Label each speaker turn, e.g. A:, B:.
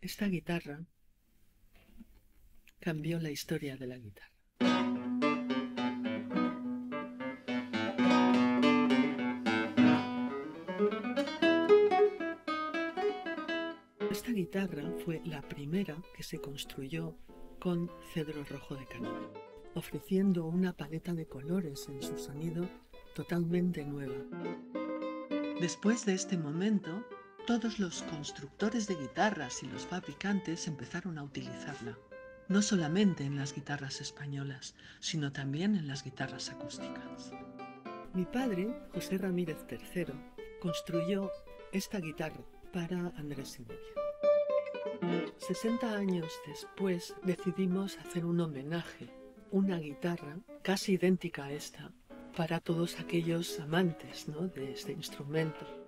A: Esta guitarra cambió la historia de la guitarra. Esta guitarra fue la primera que se construyó con cedro rojo de Canadá, ofreciendo una paleta de colores en su sonido totalmente nueva. Después de este momento, todos los constructores de guitarras y los fabricantes empezaron a utilizarla, no solamente en las guitarras españolas, sino también en las guitarras acústicas. Mi padre, José Ramírez III, construyó esta guitarra para Andrés India. 60 años después decidimos hacer un homenaje, una guitarra casi idéntica a esta, para todos aquellos amantes, ¿no?, de este instrumento.